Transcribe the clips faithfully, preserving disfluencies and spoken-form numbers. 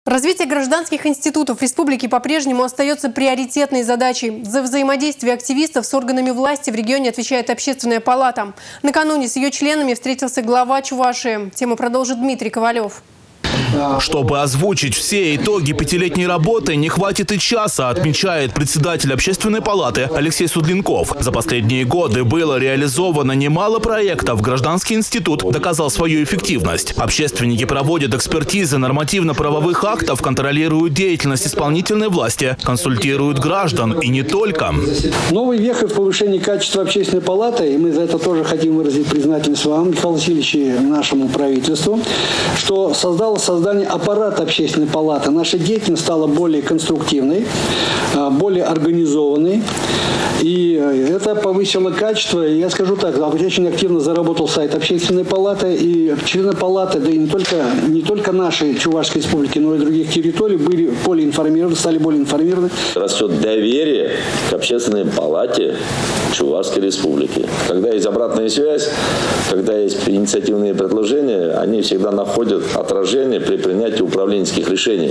Развитие гражданских институтов республики по-прежнему остается приоритетной задачей. За взаимодействие активистов с органами власти в регионе отвечает Общественная палата. Накануне с ее членами встретился глава Чувашии. Тему продолжит Дмитрий Ковалев. Чтобы озвучить все итоги пятилетней работы, не хватит и часа, отмечает председатель Общественной палаты Алексей Судленков. За последние годы было реализовано немало проектов. Гражданский институт доказал свою эффективность. Общественники проводят экспертизы нормативно-правовых актов, контролируют деятельность исполнительной власти, консультируют граждан и не только. Новый век в повышении качества Общественной палаты, и мы за это тоже хотим выразить признательность вам, Михаил Васильевич, и нашему правительству, что создало создание аппарата Общественной палаты. Наша деятельность стала более конструктивной, более организованной. И это повысило качество. И я скажу так, очень активно заработал сайт Общественной палаты. И члены палаты, да и не только, не только нашей Чувашской республики, но и других территорий были более информированы, стали более информированы. Растет доверие к Общественной палате Чувашской республики. Когда есть обратная связь, когда есть инициативные предложения, они всегда находят отражение при принятии управленческих решений.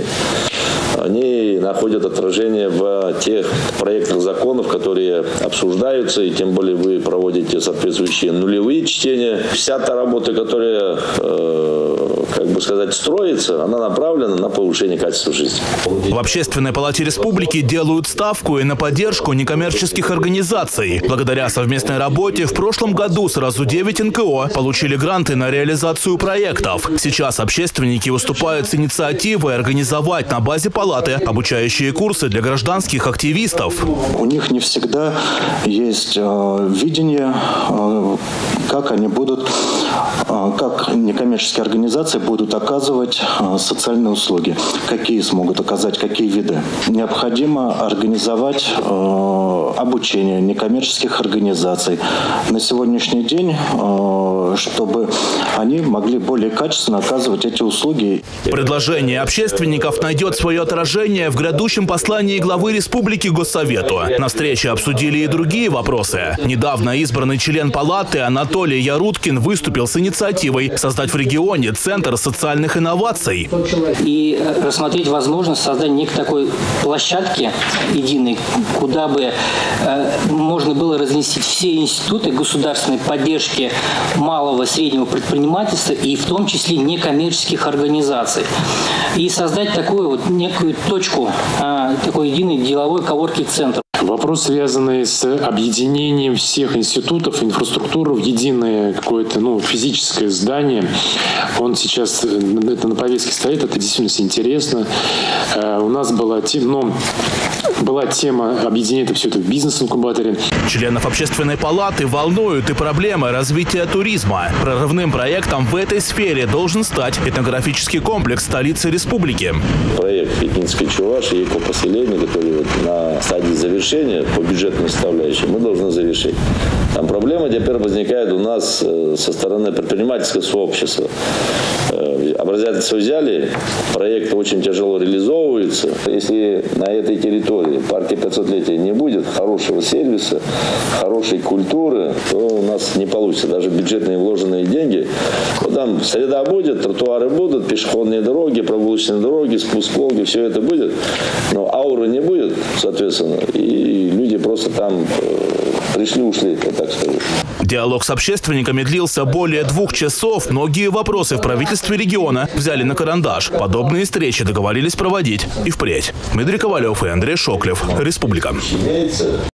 Они находят отражение в тех проектах законов, которые обсуждаются, и тем более вы проводите соответствующие нулевые чтения. Вся та работа, которая, э, как бы сказать, строится, она направлена на повышение качества жизни. В Общественной палате республики делают ставку и на поддержку некоммерческих организаций. Благодаря совместной работе в прошлом году сразу девять эн ка о получили гранты на реализацию проектов. Сейчас общественники выступают с инициативой организовать на базе палаты обучающие курсы для гражданских активистов. У них не всегда есть э, видение, э, как они будут, э, как некоммерческие организации будут оказывать э, социальные услуги, какие смогут оказать, какие виды. Необходимо организовать э, обучение некоммерческих организаций на сегодняшний день, э, чтобы они могли более качественно оказывать эти услуги. Предложение общественников найдет свое отражение в грядущем послании главы республики Госсовету. На встрече обсудили и другие вопросы. Недавно избранный член палаты Анатолий Яруткин выступил с инициативой создать в регионе Центр социальных инноваций. И рассмотреть возможность создания некой такой площадки единой, куда бы э, можно было разместить все институты государственной поддержки малого и среднего предпринимательства и в том числе некоммерческих организаций. И создать такую вот некую точку, э, такой единый деловой коворкинг центр. Вопрос, связанный с объединением всех институтов, инфраструктуры в единое какое-то ну, физическое здание, он сейчас это на повестке стоит, это действительно интересно. Э, у нас была тема, но была тема объединить все это в бизнес-инкубаторе. Членов Общественной палаты волнуют и проблемы развития туризма. Прорывным проектом в этой сфере должен стать этнографический комплекс столицы республики. Проект Пекинской Чувашии, экопоселения, который вот на стадии завершения по бюджетной составляющей, мы должны завершить. Там проблема теперь возникает у нас со стороны предпринимательского сообщества. Образец взяли, проект очень тяжело реализовывается. Если на этой территории парке пятисотлетия не будет хорошего сервиса, хорошей культуры, то у нас не получится. Даже бюджетные вложенные деньги. Вот там среда будет, тротуары будут, пешеходные дороги, прогулочные дороги, спуск Волги, все это будет. Но ауры не будет, соответственно. И люди просто там пришли-ушли, я так скажу. Диалог с общественниками длился более двух часов. Многие вопросы в правительстве региона взяли на карандаш. Подобные встречи договорились проводить и впредь. Дмитрий Ковалев и Андрей Шоклев. Республика.